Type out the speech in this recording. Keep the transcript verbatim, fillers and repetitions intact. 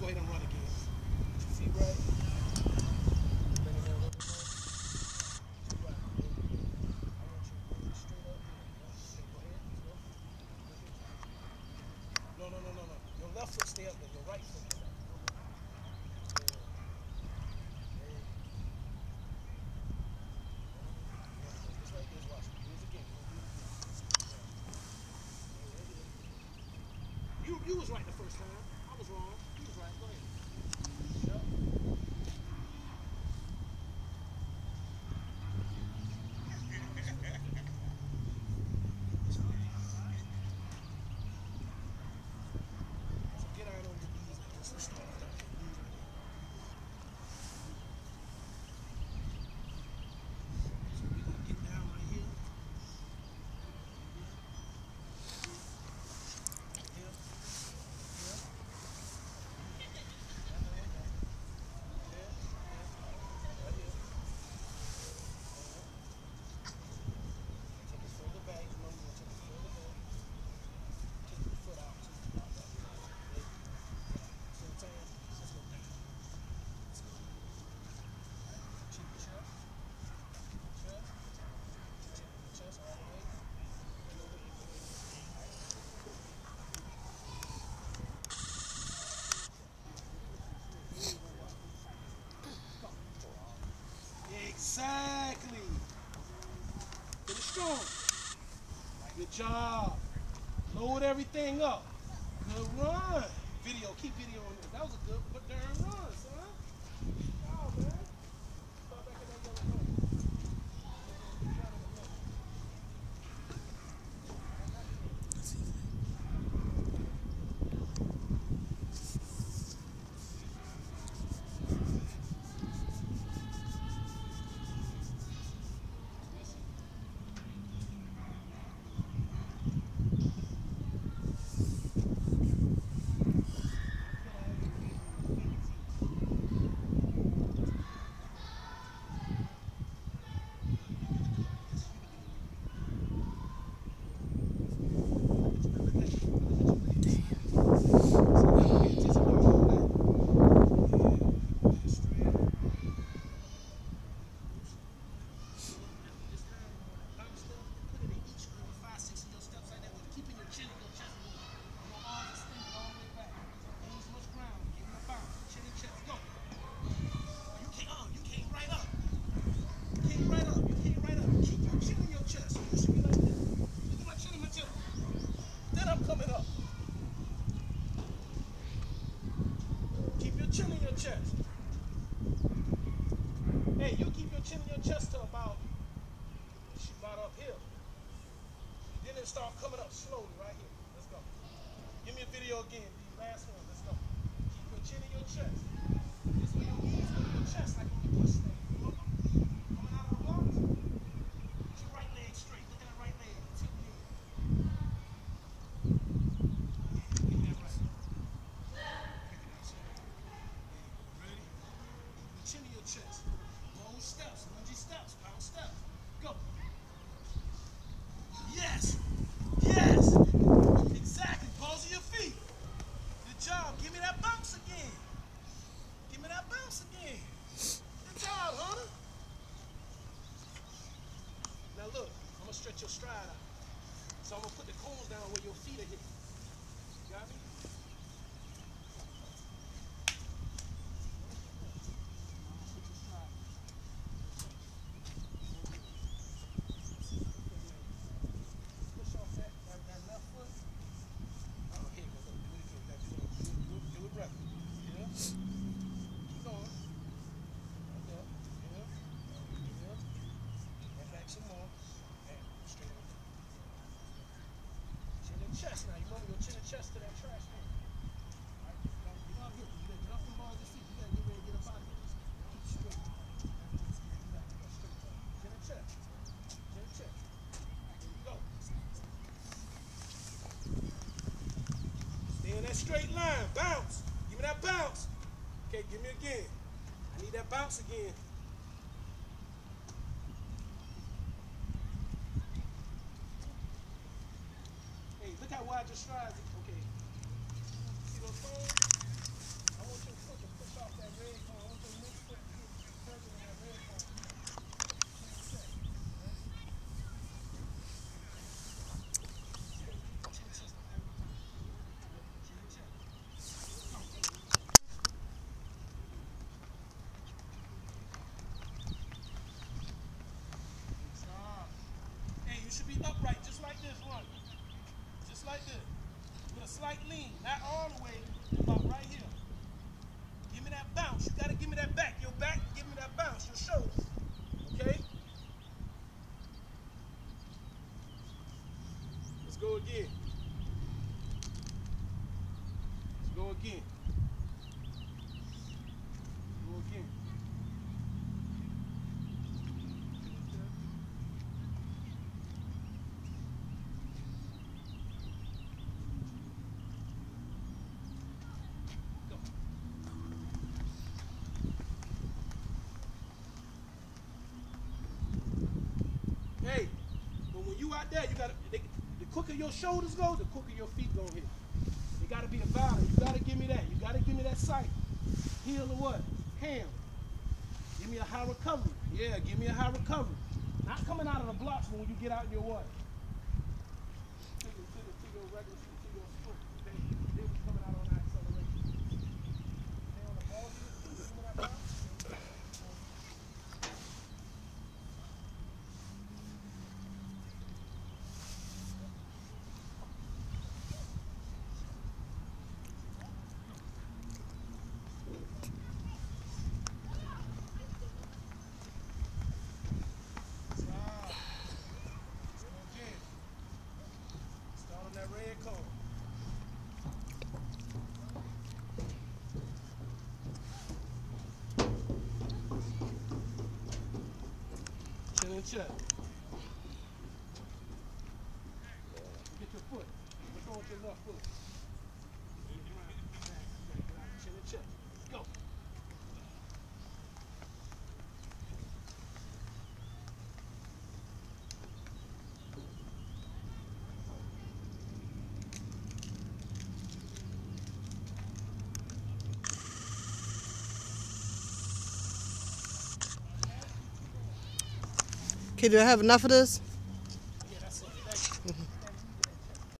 go ahead and run again. Feet right. Bring it in a little bit more. Feet right. I want you to really straight up here. Okay, go ahead. Let's go. No, no, no, no, no. Your left foot stay up there. Your right foot is up. You, you was right the first time. I was wrong. You was right. Go ahead. Yep. So get out on your knees like this. Let's start with that. Knees right here. So we're going to get down right here. Exactly. Finish strong. Good job. Load everything up. Good run. Video. Keep video on this. That was a good but darn run, son. Wow, man. Start back in that yellow cone. Chest. Hey, you keep your chin in your chest to about, about up here. Then it start coming up slowly right here. Let's go. Give me a video again. The last one. Let's go. Keep your chin in your chest. This way your knees go to your chest like on the push thing. Coming out of the block. Get your right leg straight. Look at that right leg. Tip in. Get that right. Chin in your chest. Low steps, lungy steps, pound steps. Go. Yes. Yes. Exactly. Pause your feet. Good job. Give me that bounce again. Give me that bounce again. Good job, Hunter. Now look, I'm going to stretch your stride out. So I'm going to put the cones down where your feet are hitting. Got me? Chest now, you want your chin and chest to that trash can. Right? You gotta get out here. You gotta get off the balls of your feet. You gotta get ready to get up out of here. Keep straight. You gotta get straight up. Chin and chest. Chin and chest. Here you go. Stay in that straight line. Bounce. Give me that bounce. Okay, give me again. I need that bounce again. Look how wide your strides. Okay. See those toes? I want again. Do again. Go. Hey, but when you out there, you gotta. They, the quicker your shoulders go, the quicker your feet gonna hit. It gotta be a balance. You gotta give me that. You gotta give me that sight. Heel or what? Ham. Give me a high recovery. Yeah, give me a high recovery. Not coming out of the blocks when you get out in your what? To, to, to your regular, to your stroke. Okay? Then we coming out on that acceleration. Stay on the ball here. Give me that balance. Chin and check. Get your foot. What's wrong with your left foot? Chin and check. Go. Okay, do I have enough of this?